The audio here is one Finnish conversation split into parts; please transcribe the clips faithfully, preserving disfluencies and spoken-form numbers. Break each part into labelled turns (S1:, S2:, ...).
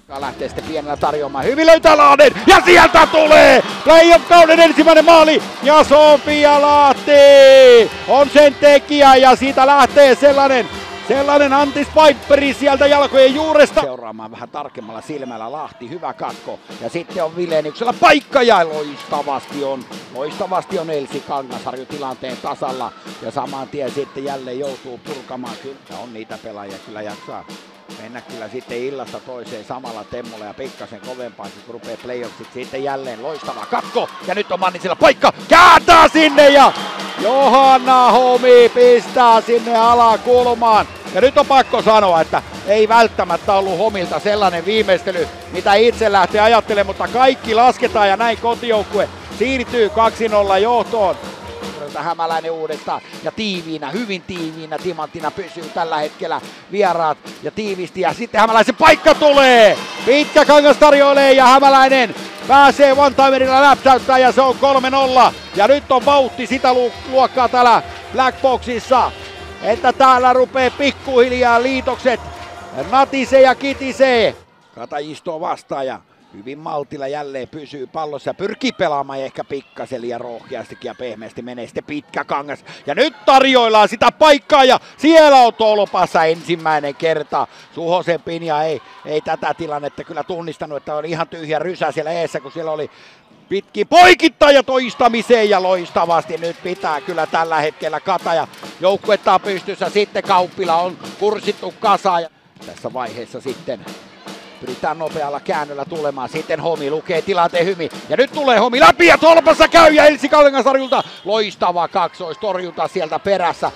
S1: Lähtee sitten pienellä tarjoamaan. Hyvin löytää Lahden ja sieltä tulee playoff-kauden ensimmäinen maali ja Sofia Lahti on sen tekijä ja siitä lähtee sellainen sellainen Antti Spiperi sieltä jalkojen juuresta. Seuraamaan vähän tarkemmalla silmällä Lahti, hyvä katko ja sitten on Vileniuksella paikka ja loistavasti on, loistavasti on Elsi Kangasharju tilanteen tasalla ja saman tien sitten jälleen joutuu purkamaan. Kyllä on niitä pelaajia kyllä jaksaa mennä kyllä sitten illasta toiseen samalla temmolla ja pikkasen kovempaa, kun rupeaa playoffsit. Sitten jälleen loistava katko ja nyt on Mannisella paikka, kääntää sinne ja Johanna Homi pistää sinne alakulmaan. Ja nyt on pakko sanoa, että ei välttämättä ollut Homilta sellainen viimeistely, mitä itse lähtee ajattelemaan, mutta kaikki lasketaan ja näin kotijoukkue siirtyy kaksi nolla johtoon. Hämäläinen uudestaan ja tiiviinä, hyvin tiiviinä timanttina pysyy tällä hetkellä vieraat ja tiivisti ja sitten Hämäläisen paikka tulee! Pitkäkangas tarjoilee ja Hämäläinen pääsee one-timerilla läpsäyttää ja se on kolme nolla ja nyt on vauhti sitä luokkaa täällä Blackboxissa, että täällä rupee pikkuhiljaa liitokset natisee ja kitisee. Katajisto vastaaja. Hyvin maltilla jälleen pysyy pallossa ja pyrkii pelaamaan ehkä pikkasen liian rohkeastikin ja pehmeästi menee sitten Pitkäkangas. Ja nyt tarjoillaan sitä paikkaa ja siellä on tolpassa ensimmäinen kerta. Suhosen Pinja ei, ei tätä tilannetta kyllä tunnistanut, että oli ihan tyhjä rysä siellä eessä, kun siellä oli pitki poikittaa ja toistamiseen ja loistavasti nyt pitää kyllä tällä hetkellä Kataja joukkuetta pystyssä. Sitten Kauppila on kursittu kasaan ja tässä vaiheessa sitten pyritään nopealla käännöllä tulemaan, sitten Homi lukee tilanteen hyvin ja nyt tulee Homi läpi ja tolpassa käy ja Elsi Kangasharjulta loistava kaksoistorjunta sieltä perässä.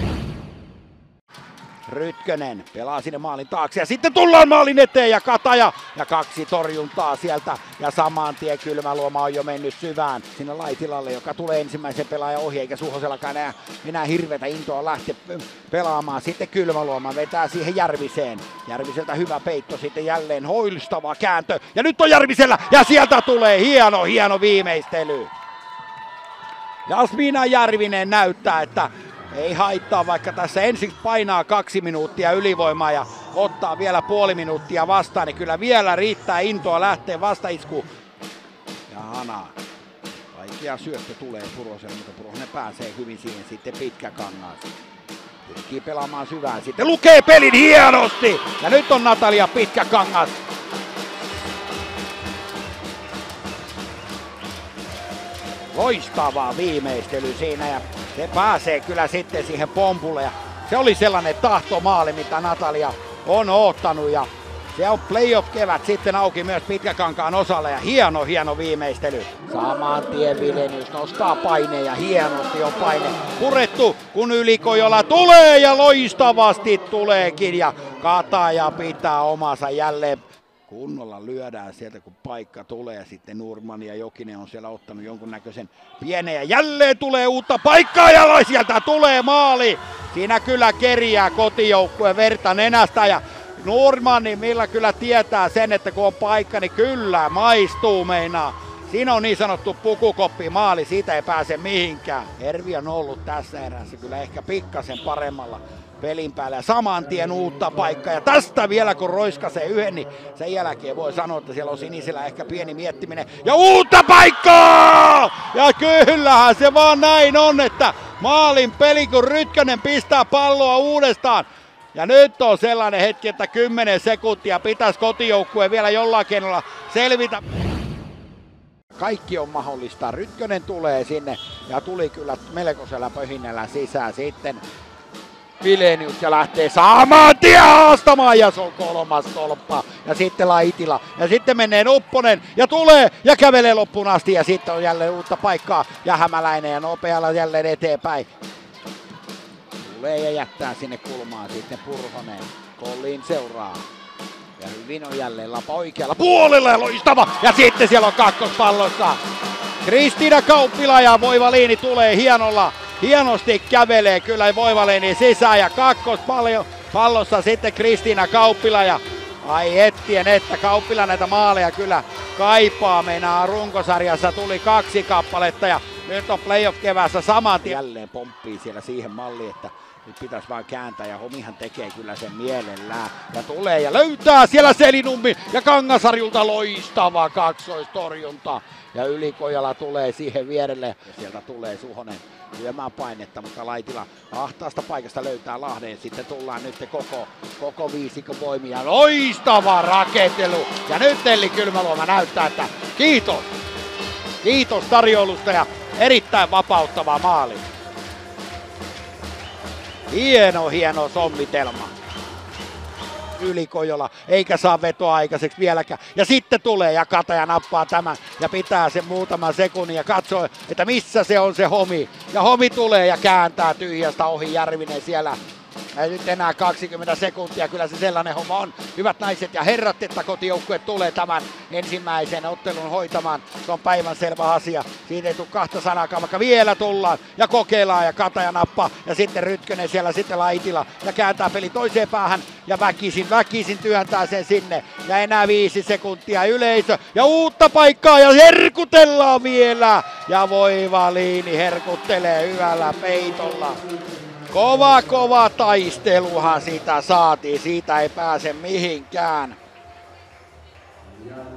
S1: Rytkönen pelaa sinne maalin taakse ja sitten tullaan maalin eteen ja Kataja ja kaksi torjuntaa sieltä ja saman tien Kylmäluoma on jo mennyt syvään sinne Laitilalle, joka tulee ensimmäisen pelaajan ohi eikä Suhosellakaan enää, enää hirveätä intoa lähteä pelaamaan. Sitten Kylmäluoma vetää siihen Järviseen. Järviseltä hyvä peitto, sitten jälleen hoilstava kääntö ja nyt on Järvisellä ja sieltä tulee hieno hieno viimeistely. Jasmina Järvinen näyttää, että ei haittaa, vaikka tässä ensin painaa kaksi minuuttia ylivoimaa ja ottaa vielä puoli minuuttia vastaan, niin kyllä vielä riittää intoa lähteä vastaiskuun. Ja Hana. Vaikea syöttö tulee Puroselle, mutta Puronen pääsee hyvin siihen sitten Pitkäkangas. Pyrkii pelaamaan syvään, sitten lukee pelin hienosti! Ja nyt on Natalia Pitkäkangas. Loistavaa viimeistely siinä ja se pääsee kyllä sitten siihen pompulle ja se oli sellainen tahtomaali, mitä Natalia on oottanut ja se on playoff kevät sitten auki myös Pitkäkankaan osalle ja hieno hieno viimeistely. Saman tien Vilenius nostaa paineen ja hienosti on paine purettu, kun Ylikojola tulee ja loistavasti tuleekin ja Kataja pitää omansa jälleen. Kunnolla lyödään sieltä, kun paikka tulee ja sitten Nurman ja Jokinen on siellä ottanut jonkunnäköisen pienen ja jälleen tulee uutta paikkaa ja sieltä tulee maali. Siinä kyllä kerjää kotijoukkue verta nenästä ja Nurman niin millä kyllä tietää sen, että kun on paikka, niin kyllä maistuu meinaa. Siinä on niin sanottu pukukoppi maali, siitä ei pääse mihinkään. Ervi on ollut tässä erässä kyllä ehkä pikkasen paremmalla pelin päällä ja saman tien uutta paikkaa ja tästä vielä kun roiskasee yhden, niin sen jälkeen voi sanoa, että siellä on sinisellä ehkä pieni miettiminen ja uutta paikkaa! Ja kyllähän se vaan näin on, että maalin peli kun Rytkönen pistää palloa uudestaan ja nyt on sellainen hetki, että kymmenen sekuntia pitäisi kotijoukkue vielä jollain keinolla selvitä. Kaikki on mahdollista. Rytkönen tulee sinne ja tuli kyllä melkoisella pöhinällä sisään sitten. Vilenius ja lähtee saman tien haastamaan ja se on kolmas tolppa ja sitten Laitila ja sitten menee Nupponen ja tulee ja kävelee loppuun asti ja sitten on jälleen uutta paikkaa ja Hämäläinen ja nopealla jälleen eteenpäin. Tulee ja jättää sinne kulmaan sitten Purhonen, Collin seuraa ja hyvin on jälleen Lapa oikealla puolella ja loistava ja sitten siellä on kakkospallossa Kristiina Kauppila ja Voivaliini tulee hienolla. Hienosti kävelee kyllä Voivaliini sisään ja kakkospallossa sitten Kristiina Kauppila ja ai ettien että Kauppila näitä maaleja kyllä kaipaa, meinaa runkosarjassa tuli kaksi kappaletta ja nyt on playoff keväässä saman tien. Jälleen pomppii siellä siihen malliin, että Nyt pitäisi vaan kääntää ja Homihan tekee kyllä sen mielellään. Ja tulee ja löytää siellä Selinummi ja Kangasarjulta loistava kaksoistorjunta. Ja Ylikojala tulee siihen vierelle ja sieltä tulee Suhonen lyömään painetta, mutta Laitila ahtaasta paikasta löytää Lahden. Sitten tullaan nyt koko, koko viisikko voimia. Loistava rakentelu. Ja nyt Elli Kylmäluoma näyttää, että kiitos. Kiitos tarjoulusta ja erittäin vapauttava maali. Hieno, hieno sommitelma. Ylikojola eikä saa vetoa aikaiseksi vieläkään. Ja sitten tulee ja Kataja nappaa tämän ja pitää sen muutaman sekunnin ja katsoo, että missä se on se Homi. Ja Homi tulee ja kääntää tyhjästä ohi Järvinen siellä. Ei nyt enää kaksikymmentä sekuntia, kyllä se sellainen homma on. Hyvät naiset ja herrat, että kotijoukkue tulee tämän ensimmäisen ottelun hoitamaan. Se on päivänselvä asia. Siitä ei tule kahta sanakaan, vaikka vielä tullaan ja kokeillaan ja Kataja nappaa. Ja sitten Rytkönen siellä, sitten Laitila ja kääntää peli toiseen päähän. Ja väkisin, väkisin työntää sen sinne. Ja enää viisi sekuntia yleisö ja uutta paikkaa ja herkutellaan vielä. Ja Voivaliini herkuttelee hyvällä peitolla. Kova, kova taisteluhan siitä saatiin, siitä ei pääse mihinkään.